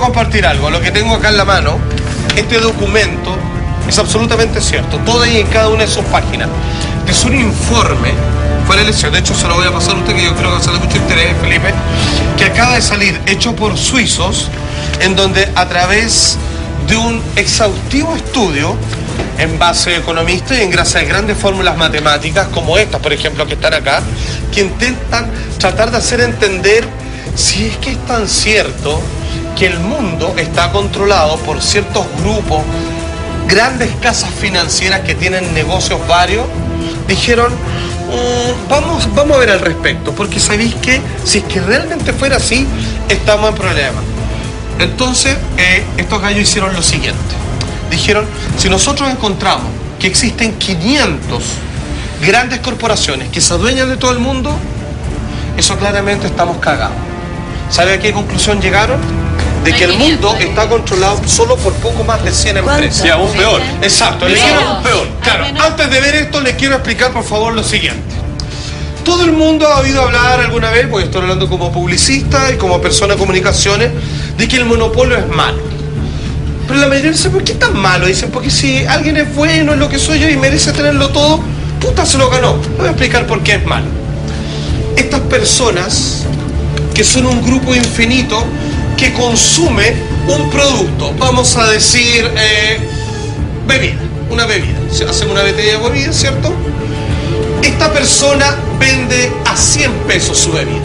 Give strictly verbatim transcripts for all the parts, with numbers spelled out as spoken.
compartir algo. Lo que tengo acá en la mano, este documento, es absolutamente cierto. Todo ahí en cada una de sus páginas. Es un informe, fue la elección, de hecho se lo voy a pasar a usted, que yo creo que va a ser de mucho interés, Felipe, que acaba de salir, hecho por suizos, en donde a través de un exhaustivo estudio, en base a economistas y en gracias a grandes fórmulas matemáticas, como estas, por ejemplo, que están acá, que intentan tratar de hacer entender si es que es tan cierto que el mundo está controlado por ciertos grupos, grandes casas financieras que tienen negocios varios. Dijeron, mmm, vamos, vamos a ver al respecto, porque sabéis que si es que realmente fuera así, estamos en problemas. Entonces, eh, estos gallos hicieron lo siguiente. Dijeron, si nosotros encontramos que existen quinientas grandes corporaciones que se adueñan de todo el mundo, eso claramente estamos cagados. ¿Sabe a qué conclusión llegaron? De que el mundo está controlado solo por poco más de cien empresas. Y aún peor. Exacto, le quiero aún peor. Claro, antes de ver esto, le quiero explicar por favor lo siguiente. Todo el mundo ha oído hablar alguna vez, porque estoy hablando como publicista y como persona de comunicaciones, de que el monopolio es malo. Pero la mayoría dice, ¿por qué es tan malo? Dicen, porque si alguien es bueno, es lo que soy yo y merece tenerlo todo, puta, se lo ganó. Voy a explicar por qué es malo. Estas personas, que son un grupo infinito, que consume un producto, vamos a decir, eh, bebida, una bebida. Hacemos una botella de bebida, ¿cierto? Esta persona vende a cien pesos su bebida.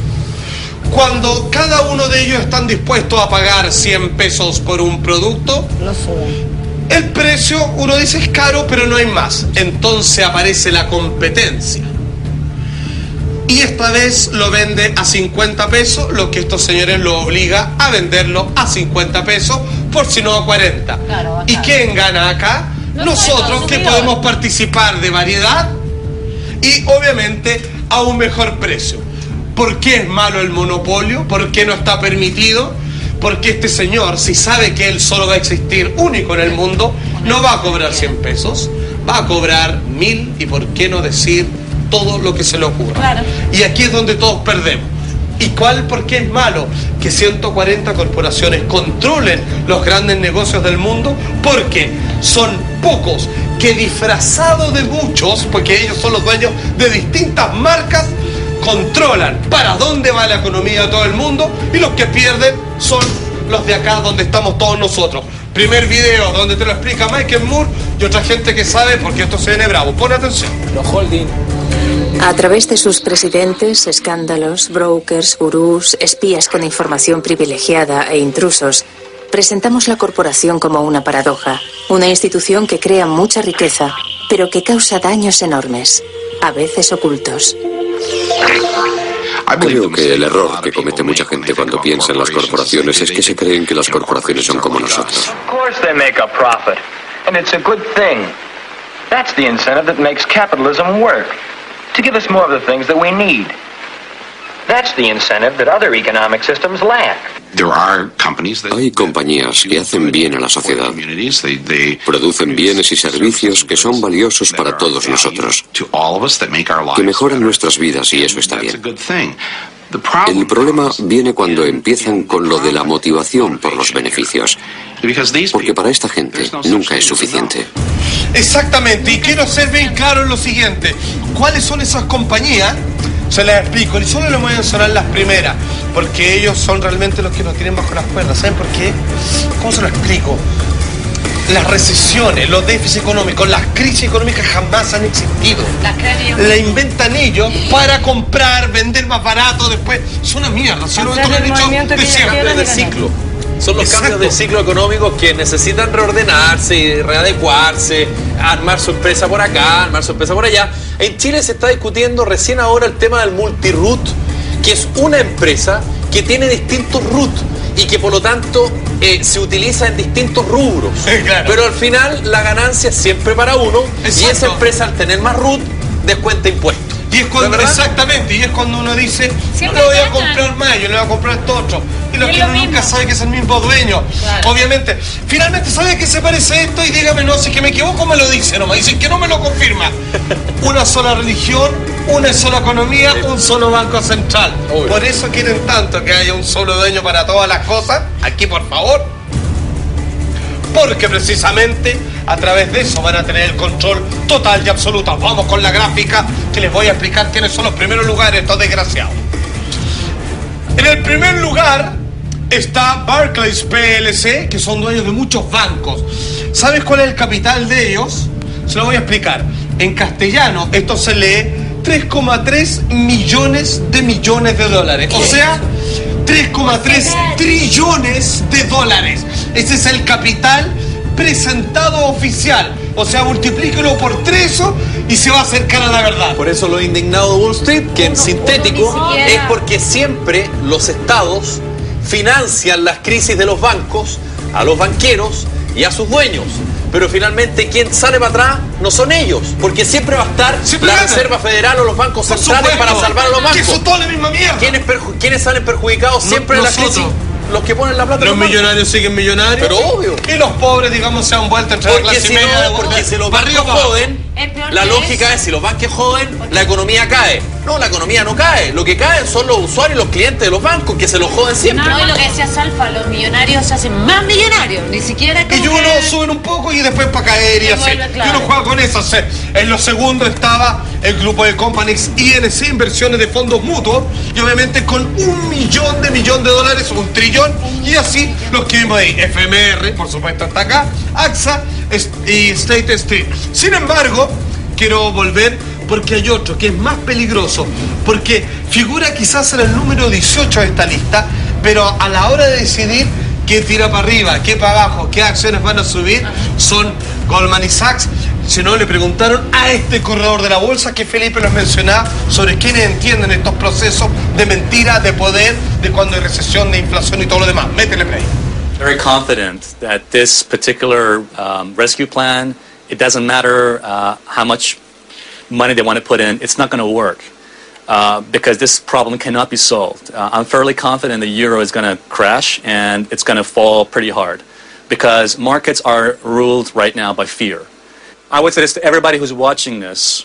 Cuando cada uno de ellos están dispuestos a pagar cien pesos por un producto, el precio, uno dice, es caro, pero no hay más. Entonces aparece la competencia. Y esta vez lo vende a cincuenta pesos, lo que estos señores lo obliga a venderlo a cincuenta pesos, por si no a cuarenta. Claro, ¿y quién gana acá? No, nosotros, que podemos participar de variedad y obviamente a un mejor precio. ¿Por qué es malo el monopolio? ¿Por qué no está permitido? Porque este señor, si sabe que él solo va a existir único en el mundo, no va a cobrar cien pesos, va a cobrar mil y por qué no decir todo lo que se le ocurra. Claro. Y aquí es donde todos perdemos. ¿Y cuál? ¿Por qué es malo que ciento cuarenta corporaciones controlen los grandes negocios del mundo? Porque son pocos que, disfrazados de muchos, porque ellos son los dueños de distintas marcas, controlan para dónde va la economía de todo el mundo, y los que pierden son los de acá donde estamos todos nosotros. Primer video donde te lo explica Michael Moore y otra gente que sabe, porque esto se viene bravo. Pon atención. Los holding. A través de sus presidentes, escándalos, brokers, gurús, espías con información privilegiada e intrusos, presentamos la corporación como una paradoja, una institución que crea mucha riqueza, pero que causa daños enormes, a veces ocultos. Creo que el error que comete mucha gente cuando piensa en las corporaciones es que se creen que las corporaciones son como nosotros. To give us more of the things that we need. That's the incentive that other economic systems lack. Hay compañías que hacen bien a la sociedad, producen bienes y servicios que son valiosos para todos nosotros, que mejoran nuestras vidas, y eso está bien. El problema viene cuando empiezan con lo de la motivación por los beneficios, porque para esta gente nunca es suficiente. Exactamente, y quiero ser bien claro en lo siguiente. ¿Cuáles son esas compañías? Se las explico, y solo les voy a mencionar las primeras, porque ellos son realmente los que nos tienen bajo las cuerdas. ¿Saben por qué? ¿Cómo se lo explico? Las recesiones, los déficits económicos, las crisis económicas jamás han existido. La inventan ellos para comprar, vender más barato, después. Es una mierda, si lo han hecho de siempre, de ciclo. Son los Exacto. cambios de ciclo económico que necesitan reordenarse y readecuarse, armar su empresa por acá, armar su empresa por allá. En Chile se está discutiendo recién ahora el tema del multi-root, que es una empresa que tiene distintos root y que por lo tanto eh, se utiliza en distintos rubros. Claro. Pero al final la ganancia es siempre para uno. Exacto. Y esa empresa, al tener más root, descuenta impuestos. Y es cuando, exactamente, y es cuando uno dice, siempre no le voy a comprar más, yo le voy a comprar esto otro. y los que uno nunca sabe que es el mismo dueño. Claro. Obviamente. Finalmente, ¿sabe a qué se parece esto? Y dígame, no, si es que me equivoco, me lo dice nomás. Dicen que no me lo confirma. Una sola religión, una sola economía, un solo banco central. Uy. Por eso quieren tanto que haya un solo dueño para todas las cosas. Aquí, por favor. Porque precisamente a través de eso van a tener el control total y absoluto. Vamos con la gráfica que les voy a explicar quiénes son los primeros lugares, estos desgraciados. En el primer lugar está Barclays P L C, que son dueños de muchos bancos. ¿Sabes cuál es el capital de ellos? Se lo voy a explicar. En castellano esto se lee tres coma tres millones de millones de dólares. O sea, tres coma tres trillones de dólares. Ese es el capital presentado oficial. O sea, multiplíquelo por tres y se va a acercar a la verdad. Por eso lo indignado de Wall Street, que en sintético es porque siempre los estados financian las crisis de los bancos, a los banqueros y a sus dueños. Pero finalmente quien sale para atrás no son ellos, porque siempre va a estar siempre la gana. Reserva Federal o los bancos por centrales supuesto, para salvar a los bancos. Que son toda la misma mierda. ¿Quiénes, ¿Quiénes salen perjudicados siempre no, en la crisis? Los que ponen la plata. Los millonarios siguen millonarios. Pero obvio. Y los pobres, digamos, se han vuelto entre porque la clase si media. No, porque si los bancos joden, la lógica es, si los bancos joden, la economía cae. No, la economía no cae. Lo que caen son los usuarios, los clientes de los bancos, que se los joden siempre. No, y lo que decía Salfa, los millonarios se hacen más millonarios. Ni siquiera que... Y uno que... suben un poco y después para caer y así. Vuelve, claro. Y uno juega con eso. O sea, en lo segundo estaba el grupo de companies I N C, inversiones de fondos mutuos, y obviamente con un millón de millón de dólares, un trillón, y así los que vimos ahí. F M R, por supuesto, hasta acá, A X A y State Street. Sin embargo, quiero volver porque hay otro que es más peligroso, porque figura quizás en el número dieciocho de esta lista, pero a la hora de decidir qué tira para arriba, qué para abajo, qué acciones van a subir, son Goldman Sachs. Si no, le preguntaron a este corredor de la bolsa que Felipe nos mencionaba sobre quiénes entienden estos procesos de mentira, de poder, de cuando hay recesión, de inflación y todo lo demás. Métele play. Very confident that this particular um, rescue plan, it doesn't matter uh, how much money they want to put in, it's not going to work uh, because this problem cannot be solved. Uh, I'm fairly confident the euro is going to crash and it's going to fall pretty hard because markets are ruled right now by fear. I would say this to everybody who's watching this.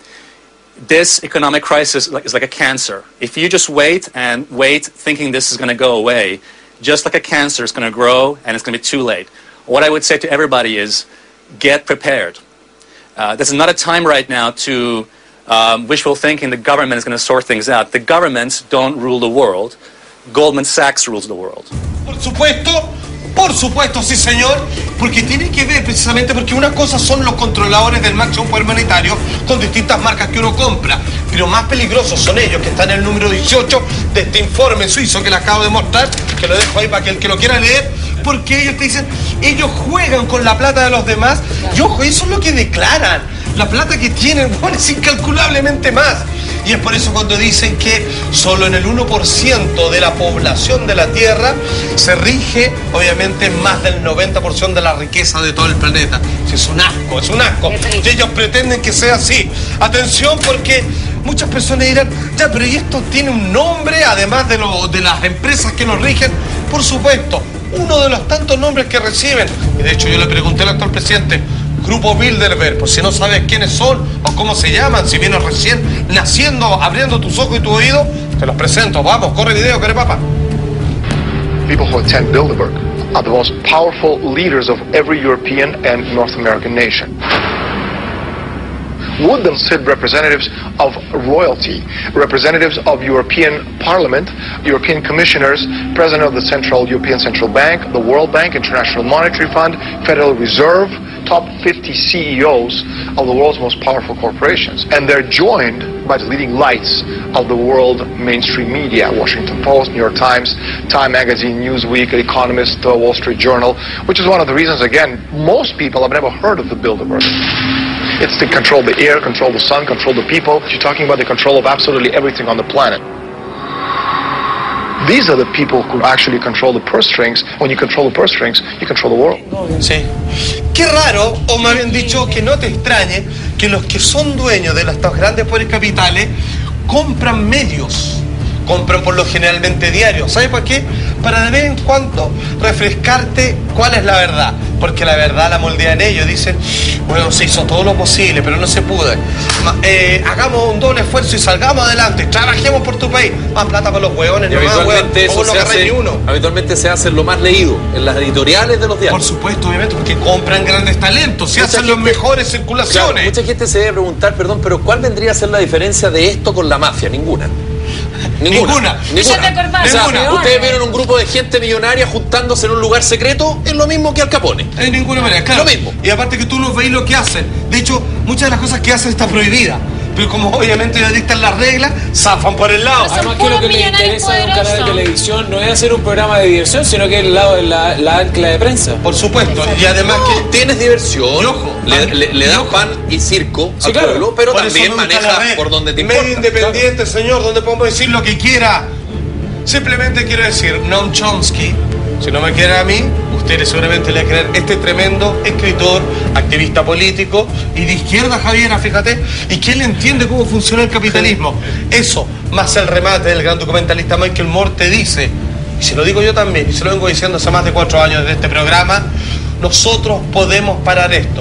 This economic crisis is like a cancer. If you just wait and wait thinking this is going to go away, just like a cancer, it's going to grow and it's going to be too late. What I would say to everybody is get prepared. Uh, this is not a time right now to um, wishful thinking the government is going to sort things out. The governments don't rule the world. Goldman Sachs rules the world. Por supuesto, por supuesto, sí señor, porque tiene que ver precisamente porque una cosa son los controladores del máximo poder monetario con distintas marcas que uno compra, pero más peligrosos son ellos que están en el número dieciocho de este informe suizo que les acabo de mostrar, que lo dejo ahí para que el que lo quiera leer, porque ellos te dicen, ellos juegan con la plata de los demás, y ojo, eso es lo que declaran, la plata que tienen, bueno, es incalculablemente más. Y es por eso cuando dicen que solo en el uno por ciento de la población de la Tierra se rige, obviamente, más del noventa por ciento de la riqueza de todo el planeta. Es un asco, es un asco. Y ellos pretenden que sea así. Atención, porque muchas personas dirán, ya, pero ¿y esto tiene un nombre, además de, lo, de las empresas que nos rigen? Por supuesto, uno de los tantos nombres que reciben. Y de hecho yo le pregunté al actual presidente, Grupo Bilderberg, por si no sabes quiénes son o cómo se llaman, si vienes recién naciendo, abriendo tus ojos y tu oído, te los presento. Vamos, corre video, corre papá. People who attend Bilderberg are the most powerful leaders of every European and North American nation. Would them sit representatives of royalty, representatives of European Parliament, European commissioners, President of the Central European Central Bank, the World Bank, International Monetary Fund, Federal Reserve, top fifty C E Os of the world's most powerful corporations. And they're joined by the leading lights of the world mainstream media, Washington Post, New York Times, Time Magazine, Newsweek, Economist, uh, Wall Street Journal, which is one of the reasons, again, most people have never heard of the Bilderberg. It's to control the air, control the sun, control the people. You're talking about the control of absolutely everything on the planet. These are the people who actually control the purse strings. When you control the purse strings, you control the world. Sí. Qué raro, o más bien dicho, que no te extrañe que los que son dueños de estos grandes poderes capitales compran medios, compran por lo generalmente diario. ¿Sabes por qué? Para de vez en cuando refrescarte cuál es la verdad. Porque la verdad la moldean ellos. Dicen, bueno, se hizo todo lo posible, pero no se pudo. Eh, hagamos un doble esfuerzo y salgamos adelante. Trabajemos por tu país. Más plata para los hueones. Y habitualmente, eso se hace, uno. habitualmente se hace lo más leído, en las editoriales de los diarios. Por supuesto, obviamente, porque compran grandes talentos. Se hacen las mejores circulaciones. Claro, mucha gente se debe preguntar, perdón, pero ¿cuál vendría a ser la diferencia de esto con la mafia? Ninguna. Ninguna. Ninguna. Ninguna. O sea, ninguna. Ustedes vieron un grupo de gente millonaria juntándose en un lugar secreto, es lo mismo que Al Capone. En ninguna manera, claro. Lo mismo. Y aparte que tú los veis lo que hacen. De hecho, muchas de las cosas que hacen están prohibidas. Pero como obviamente ya dictan las reglas, zafan por el lado. Además que lo que les interesa de un canal de televisión no es hacer un programa de diversión, sino que es el lado de la, la ancla de prensa. Por supuesto. Y además no, que tienes diversión, y ojo, le, le, le das pan y circo sí, al claro. pueblo, pero por también maneja por donde te importa. Medio independiente, claro. Señor, donde podemos decir lo que quiera. Simplemente quiero decir, Noam Chomsky, si no me quieren a mí, ustedes seguramente le creen este tremendo escritor, activista político y de izquierda, Javiera, fíjate, y que él entiende cómo funciona el capitalismo. Eso, más el remate del gran documentalista Michael Moore te dice, y se lo digo yo también, y se lo vengo diciendo hace más de cuatro años de este programa, nosotros podemos parar esto.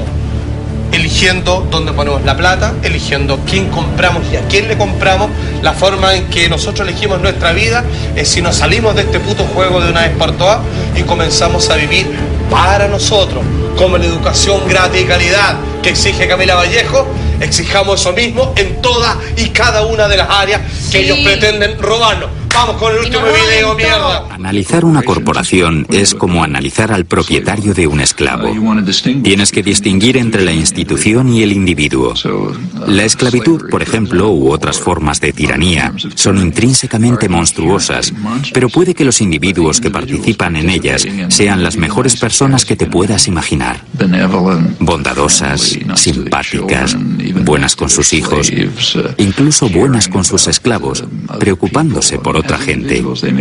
Eligiendo dónde ponemos la plata, eligiendo quién compramos y a quién le compramos. La forma en que nosotros elegimos nuestra vida es si nos salimos de este puto juego de una vez por todas y comenzamos a vivir para nosotros, como la educación gratis y calidad que exige Camila Vallejo, exijamos eso mismo en todas y cada una de las áreas que sí. ellos pretenden robarnos. Vamos con el último video, mierda. Analizar una corporación es como analizar al propietario de un esclavo. Tienes que distinguir entre la institución y el individuo. La esclavitud, por ejemplo, u otras formas de tiranía, son intrínsecamente monstruosas, pero puede que los individuos que participan en ellas sean las mejores personas que te puedas imaginar. Bondadosas, simpáticas, buenas con sus hijos, incluso buenas con sus esclavos, preocupándose por otra gente.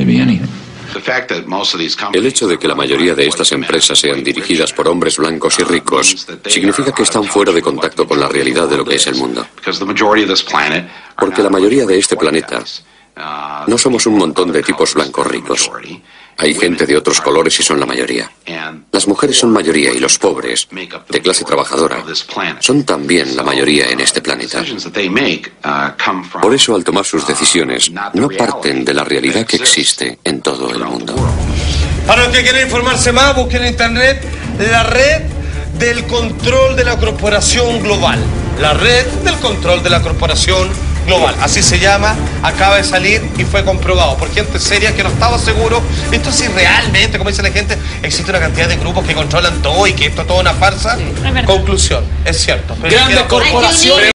El hecho de que la mayoría de estas empresas sean dirigidas por hombres blancos y ricos significa que están fuera de contacto con la realidad de lo que es el mundo. Porque la mayoría de este planeta no somos un montón de tipos blancos ricos. Hay gente de otros colores y son la mayoría. Las mujeres son mayoría y los pobres, de clase trabajadora, son también la mayoría en este planeta. Por eso, al tomar sus decisiones, no parten de la realidad que existe en todo el mundo. Para los que quieren informarse más, busquen en internet la red del control de la corporación global. La red del control de la corporación global, así se llama, acaba de salir y fue comprobado por gente seria que no estaba seguro. Esto sí realmente, como dice la gente, existe una cantidad de grupos que controlan todo y que esto es toda una farsa. Sí, es Conclusión, es cierto. Grandes corporaciones.